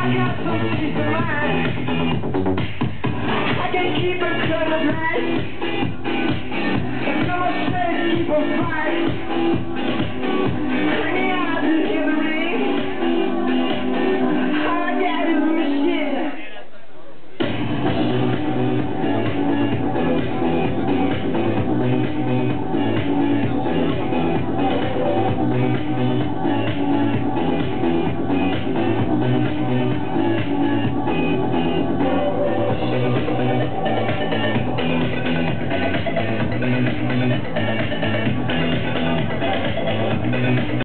got some peace of mind. I can keep it good at night. And no mistake, keep it right.